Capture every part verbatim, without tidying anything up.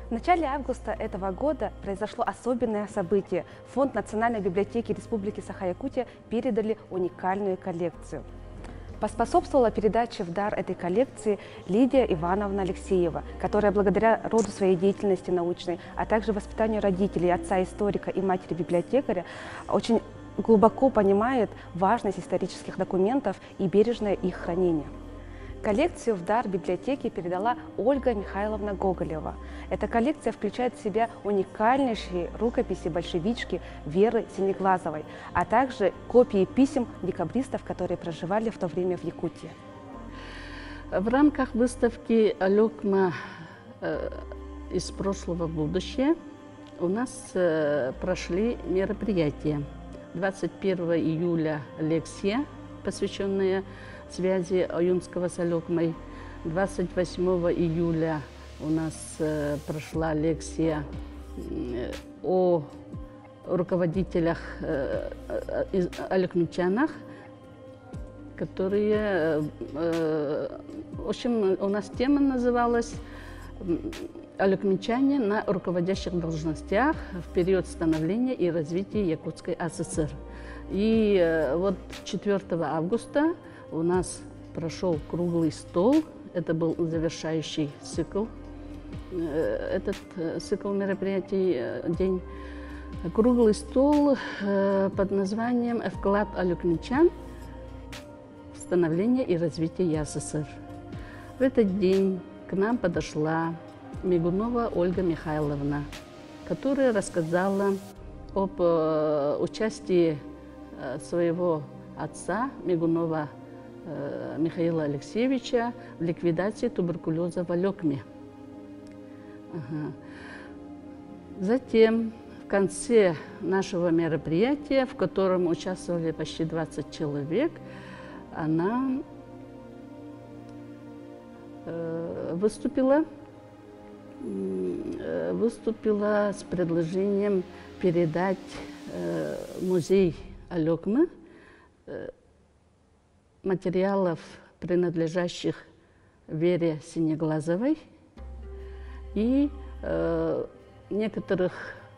В начале августа этого года произошло особенное событие. Фонд Национальной библиотеки Республики Саха-Якутия передали уникальную коллекцию. Поспособствовала передаче в дар этой коллекции Лидия Ивановна Алексеева, которая благодаря роду своей деятельности научной, а также воспитанию родителей, отца историка и матери библиотекаря, очень глубоко понимает важность исторических документов и бережное их хранение. Коллекцию в дар библиотеке передала Ольга Михайловна Гоголева. Эта коллекция включает в себя уникальнейшие рукописи большевички Веры Синеглазовой, а также копии писем декабристов, которые проживали в то время в Якутии. В рамках выставки «Алекма э, из прошлого в будущее» у нас э, прошли мероприятия. двадцать первого июля лекция, посвященная связи Аюнского с Алекмой. двадцать восьмого июля у нас э, прошла лекция э, о руководителях, э, э, алекмичанах, которые, э, в общем, у нас тема называлась «Алекмичане на руководящих должностях в период становления и развития Якутской АССР». И э, вот четвёртого августа у нас прошел круглый стол. Это был завершающий цикл, этот цикл мероприятий, день. Круглый стол под названием «Вклад алекмичан в становление и развитие АССР». В этот день к нам подошла Мигунова Ольга Михайловна, которая рассказала об участии своего отца Мигунова Михаила Алексеевича в ликвидации туберкулеза в Алекме. Ага. Затем, в конце нашего мероприятия, в котором участвовали почти двадцать человек, она э, выступила, э, выступила с предложением передать э, музей Алекмы э, материалов, принадлежащих Вере Синеглазовой, и э, некоторых,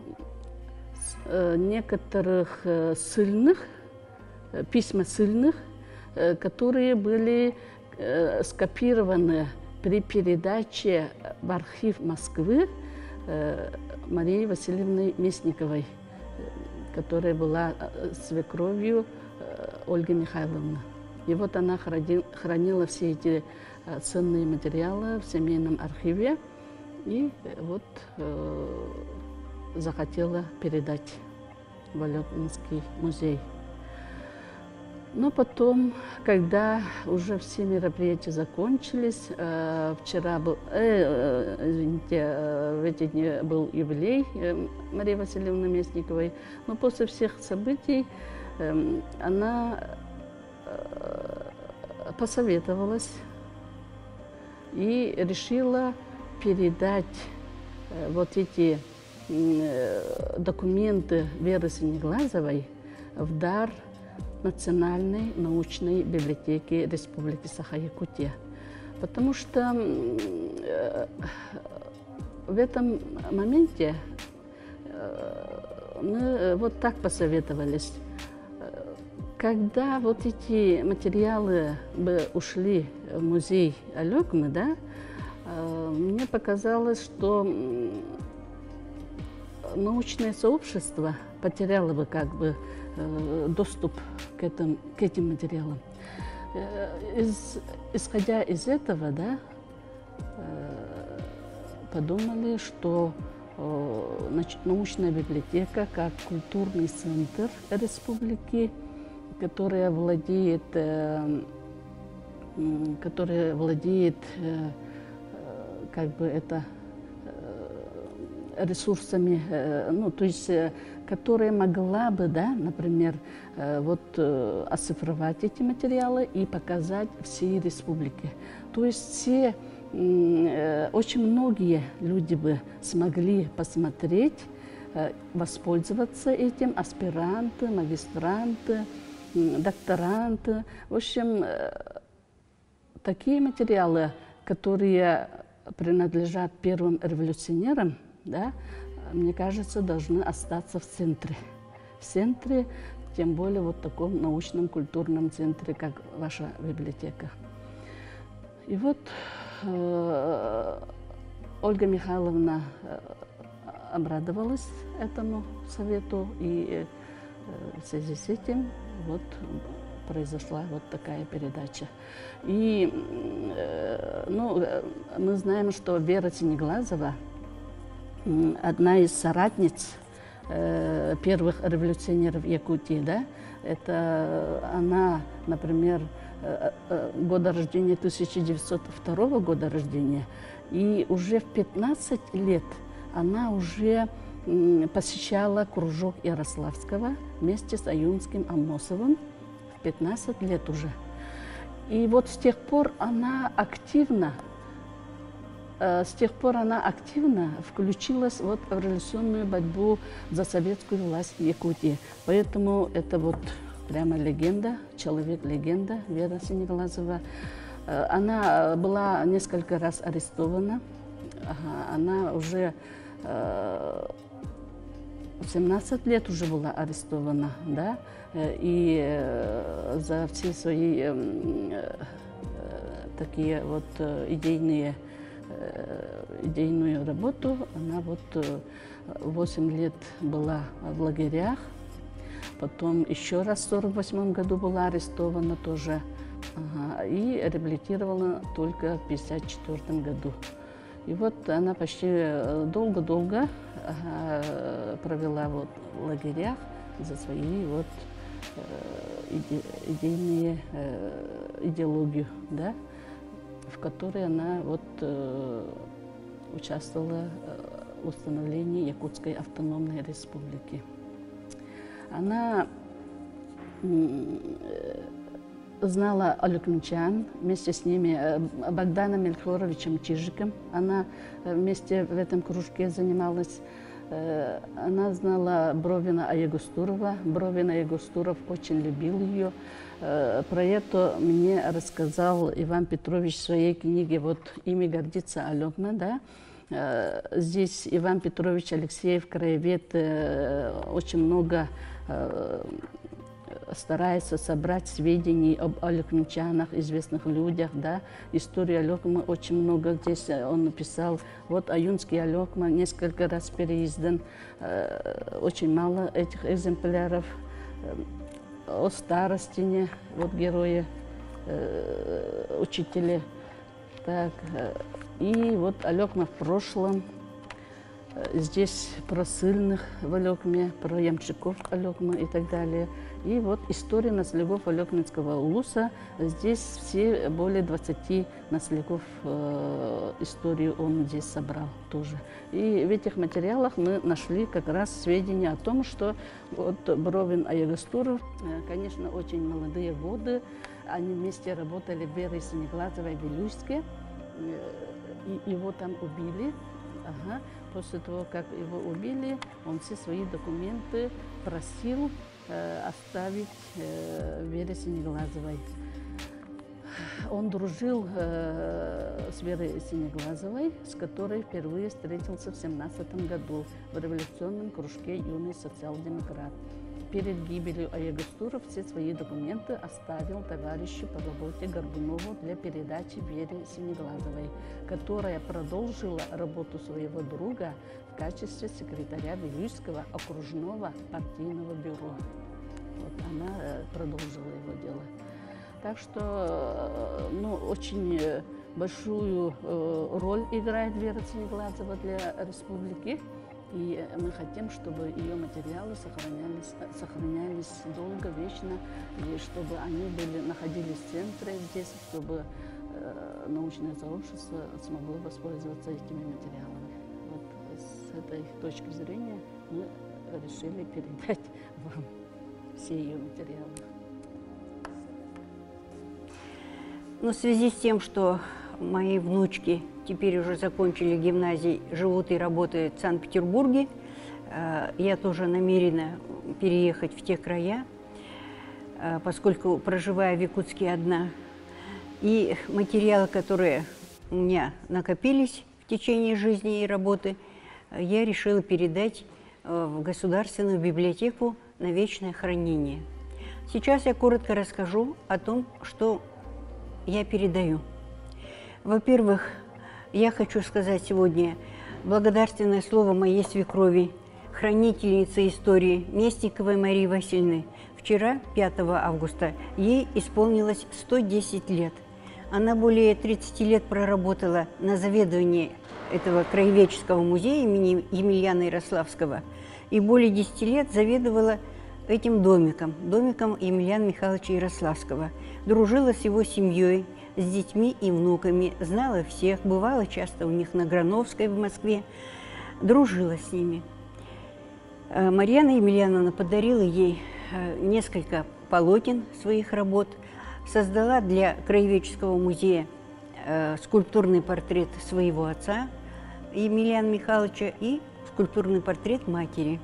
э, некоторых э, ссыльных, э, письма ссыльных, э, которые были э, скопированы при передаче в архив Москвы э, Марии Васильевны Местниковой, которая была свекровью э, Ольги Михайловны. И вот она хранила все эти ценные материалы в семейном архиве и вот э, захотела передать в Алекминский музей. Но потом, когда уже все мероприятия закончились, э, вчера был, э, э, извините, э, в эти дни был юбилей э, Марии Васильевны Местниковой, но после всех событий э, она посоветовалась и решила передать вот эти документы Веры Синеглазовой в дар Национальной научной библиотеки Республики Саха-Якутия. Потому что в этом моменте мы вот так посоветовались. Когда вот эти материалы бы ушли в музей Алекмы, да, мне показалось, что научное сообщество потеряло бы как бы доступ к, этим, к этим материалам. Из, исходя из этого, да, подумали, что научная библиотека как культурный центр республики, которая владеет, которая владеет, как бы это, ресурсами, ну, то есть, которая могла бы, да, например, вот оцифровать эти материалы и показать всей республике. То есть все, очень многие люди бы смогли посмотреть, воспользоваться этим, аспиранты, магистранты, докторанты. В общем, такие материалы, которые принадлежат первым революционерам, да, мне кажется, должны остаться в центре. В центре, тем более вот в таком научном культурном центре, как ваша библиотека. И вот э, Ольга Михайловна обрадовалась этому совету, и э, в связи с этим вот произошла вот такая передача. И э, ну, мы знаем, что Вера Синеглазова, одна из соратниц э, первых революционеров Якутии, да, это она, например, э, э, года рождения тысяча девятьсот второго года рождения, и уже в пятнадцать лет она уже э, посещала кружок Ярославского вместе с Аюнским Амосовым, в пятнадцать лет уже. И вот с тех пор она активно С тех пор она активно включилась вот в революционную борьбу за советскую власть в Якутии. Поэтому это вот прямо легенда, человек-легенда Вера Синеглазова. Она была несколько раз арестована. Она уже в семнадцать лет уже была арестована, да, и за все свои такие вот идейные идейную работу. Она вот восемь лет была в лагерях, потом еще раз в сорок восьмом году была арестована тоже, ага, и реабилитирована только в пятьдесят четвёртом году. И вот она почти долго-долго ага, провела вот в лагерях за свои вот иде, идейные идеологию, да, в которой она вот, э, участвовала в установлении Якутской автономной республики. Она э, знала алюкмчан, вместе с ними э, Богданом Мельхоровичем Чижиком. Она вместе в этом кружке занималась. Э, она знала Бровина Аягустурова. Бровина Аягустуров очень любил ее. Про это мне рассказал Иван Петрович в своей книге вот «Ими гордится Алекма». Да? Здесь Иван Петрович Алексеев, краевед, очень много старается собрать сведений об алекмчанах, известных людях. Да? Историю Алекмы очень много здесь он написал. Вот Аюнский Алекма несколько раз переиздан, очень мало этих экземпляров. О Старостине, вот герои, э, учители. Так, э, и вот Алекма в прошлом. Э, здесь про Сыльных в Алекме, про Ямчиков Алекма и так далее. И вот история наследников Алекминского улуса. Здесь все более двадцати наследников э, историю он здесь собрал тоже. И в этих материалах мы нашли как раз сведения о том, что вот Бровин Аягустуров, э, конечно, очень молодые годы, они вместе работали в Вере Синеглазовой в Вилюйске, э, и его там убили. Ага. После того, как его убили, он все свои документы просил оставить э, Вере Синеглазовой. Он дружил э, с Верой Синеглазовой, с которой впервые встретился в семнадцатом году в революционном кружке «Юный социал-демократ». Перед гибелью Аягустуров все свои документы оставил товарищу по работе Горбунову для передачи Вере Синеглазовой, которая продолжила работу своего друга в качестве секретаря Вилюйского окружного партийного бюро. Вот она продолжила его дело. Так что, ну, очень большую роль играет Вера Синеглазова для республики. И мы хотим, чтобы ее материалы сохранялись, сохранялись долго, вечно, и чтобы они были, находились в центре здесь, чтобы э, научное сообщество смогло воспользоваться этими материалами. Вот с этой точки зрения мы решили передать вам все ее материалы. Но в связи с тем, что мои внучки теперь уже закончили гимназии, живут и работают в Санкт-Петербурге, я тоже намерена переехать в те края, поскольку проживаю в Якутске одна. И материалы, которые у меня накопились в течение жизни и работы, я решила передать в Государственную библиотеку на вечное хранение. Сейчас я коротко расскажу о том, что я передаю. Во-первых, я хочу сказать сегодня благодарственное слово моей свекрови, хранительницы истории Местниковой Марии Васильевны. Вчера, пятого августа, ей исполнилось сто десять лет. Она более тридцати лет проработала на заведовании этого краеведческого музея имени Емельяна Ярославского и более десяти лет заведовала этим домиком, домиком Емельяна Михайловича Ярославского. Дружила с его семьей, с детьми и внуками, знала всех, бывала часто у них на Грановской в Москве, дружила с ними. Марьяна Емельяновна подарила ей несколько полотен своих работ, создала для краеведческого музея скульптурный портрет своего отца Емельяна Михайловича и скульптурный портрет матери.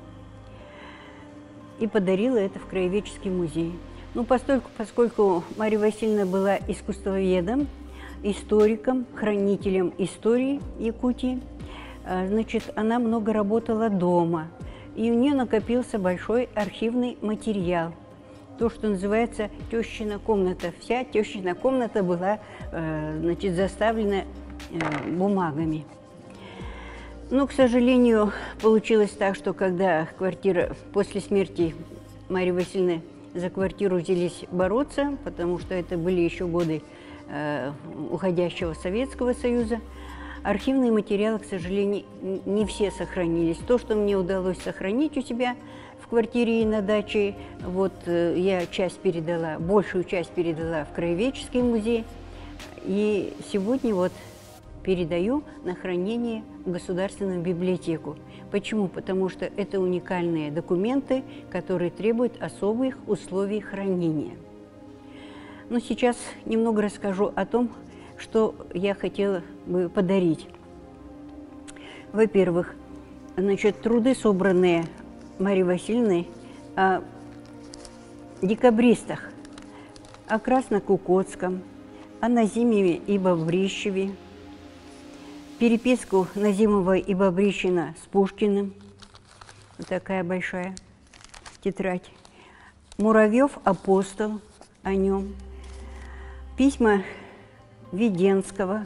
И подарила это в краеведческий музей. Ну, поскольку, поскольку Марья Васильевна была искусствоведом, историком, хранителем истории Якутии, значит, она много работала дома. И у нее накопился большой архивный материал. То, что называется тещина комната. Вся тещина комната была, значит, заставлена бумагами. Но, к сожалению, получилось так, что когда квартира после смерти Марьи Васильевны за квартиру взялись бороться, потому что это были еще годы э, уходящего Советского Союза, архивные материалы, к сожалению, не все сохранились. То, что мне удалось сохранить у себя в квартире и на даче, вот э, я часть передала, большую часть передала в краеведческий музей, и сегодня вот передаю на хранение в Государственную библиотеку. Почему? Потому что это уникальные документы, которые требуют особых условий хранения. Но сейчас немного расскажу о том, что я хотела бы подарить. Во-первых, значит, труды, собранные Марьей Васильевной о декабристах, о Краснокукотском, о Назимове и Бобрищеве, переписку Назимова и Бобрищина с Пушкиным, вот такая большая тетрадь, Муравьев апостол, о нем, письма Веденского,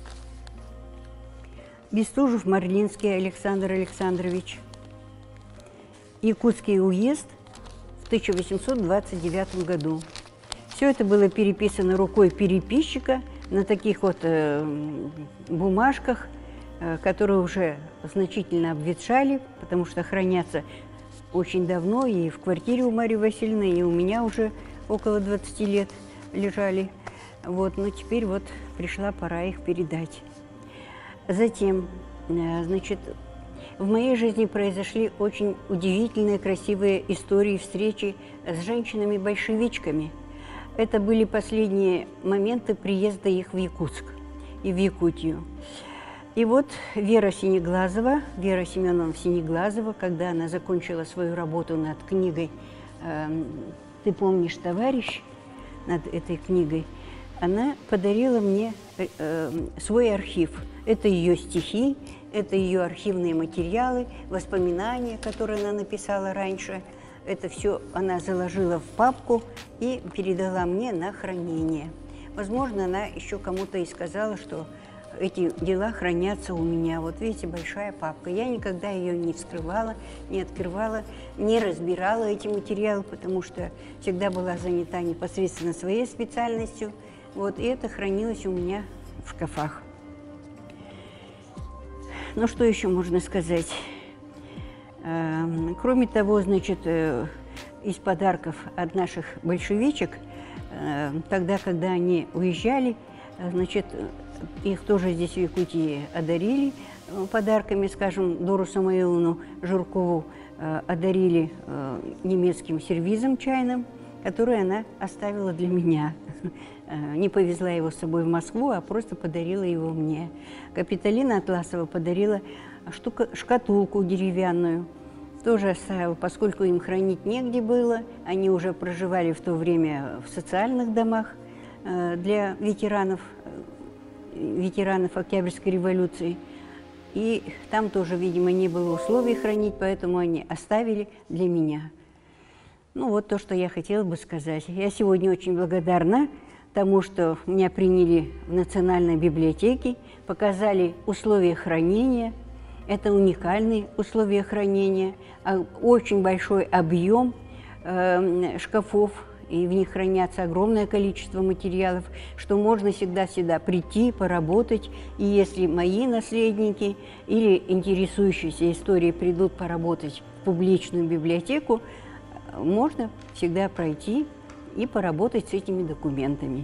Бестужев-Марлинский Александр Александрович, Якутский уезд в тысяча восемьсот двадцать девятом году. Все это было переписано рукой переписчика на таких вот э, бумажках, э, которые уже значительно обветшали, потому что хранятся очень давно, и в квартире у Марьи Васильевны, и у меня уже около двадцати лет лежали. Вот, но теперь вот пришла пора их передать. Затем, э, значит, в моей жизни произошли очень удивительные, красивые истории встречи с женщинами-большевичками. Это были последние моменты приезда их в Якутск и в Якутию. И вот Вера Синеглазова, Вера Семеновна Синеглазова, когда она закончила свою работу над книгой э, «Ты помнишь, товарищ», над этой книгой, она подарила мне э, свой архив. Это ее стихи, это ее архивные материалы, воспоминания, которые она написала раньше. Это все она заложила в папку и передала мне на хранение. Возможно, она еще кому-то и сказала, что эти дела хранятся у меня. Вот видите, большая папка. Я никогда ее не вскрывала, не открывала, не разбирала эти материалы, потому что всегда была занята непосредственно своей специальностью. Вот, и это хранилось у меня в шкафах. Ну, что еще можно сказать? Кроме того, значит, из подарков от наших большевичек, тогда, когда они уезжали, значит, их тоже здесь в Якутии одарили подарками, скажем, Дору Самоиловну Журкову одарили немецким сервизом чайным, который она оставила для меня. Не повезла его с собой в Москву, а просто подарила его мне. Капиталина Атласова подарила штука, шкатулку деревянную. Тоже оставила, поскольку им хранить негде было. Они уже проживали в то время в социальных домах для ветеранов ветеранов Октябрьской революции. И там тоже, видимо, не было условий хранить, поэтому они оставили для меня. Ну вот то, что я хотела бы сказать. Я сегодня очень благодарна тому, что меня приняли в Национальной библиотеке, показали условия хранения. Это уникальные условия хранения, очень большой объем э, шкафов, и в них хранятся огромное количество материалов, что можно всегда сюда прийти, поработать. И если мои наследники или интересующиеся историей придут поработать в публичную библиотеку, можно всегда пройти и поработать с этими документами.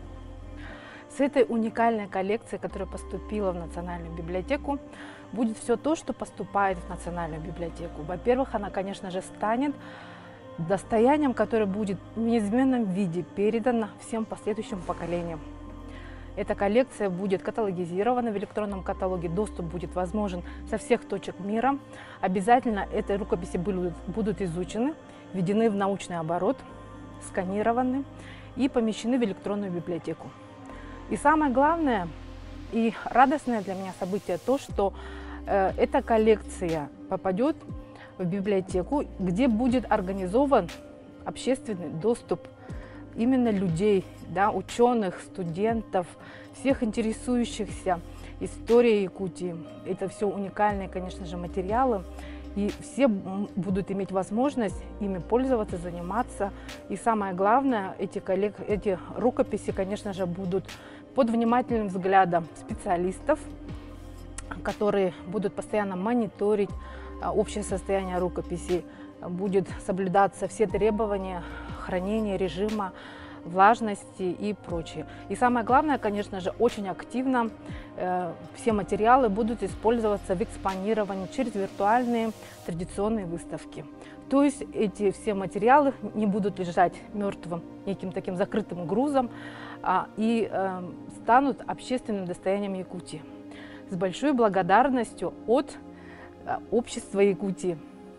С этой уникальной коллекцией, которая поступила в Национальную библиотеку, будет все то, что поступает в Национальную библиотеку. Во-первых, она, конечно же, станет достоянием, которое будет в неизменном виде передано всем последующим поколениям. Эта коллекция будет каталогизирована в электронном каталоге, доступ будет возможен со всех точек мира. Обязательно эти рукописи будут, будут изучены, введены в научный оборот, сканированы и помещены в электронную библиотеку. И самое главное и радостное для меня событие то, что э, эта коллекция попадет в библиотеку, где будет организован общественный доступ именно людей, да, ученых, студентов, всех интересующихся историей Якутии. Это все уникальные, конечно же, материалы, и все будут иметь возможность ими пользоваться, заниматься. И самое главное, эти, коллег... эти рукописи, конечно же, будут под внимательным взглядом специалистов, которые будут постоянно мониторить общее состояние рукописей, будет соблюдаться все требования хранения, режима, влажности и прочее. И самое главное, конечно же, очень активно э, все материалы будут использоваться в экспонировании через виртуальные традиционные выставки. То есть эти все материалы не будут лежать мертвым, неким таким закрытым грузом, а, и э, станут общественным достоянием Якутии. С большой благодарностью от Общества Якутии.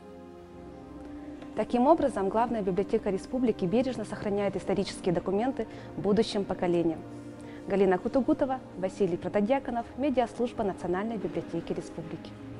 Таким образом, главная библиотека республики бережно сохраняет исторические документы будущим поколениям. Галина Кутугутова, Василий Протодьяконов, медиаслужба Национальной библиотеки республики.